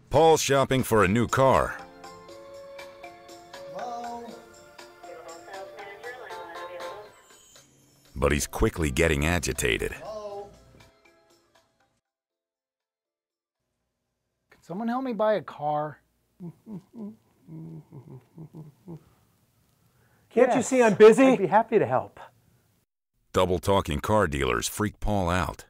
Paul's shopping for a new car. Hello? But he's quickly getting agitated. Hello? Can someone help me buy a car? Can't you see I'm busy? I'd be happy to help. Double-talking car dealers freak Paul out.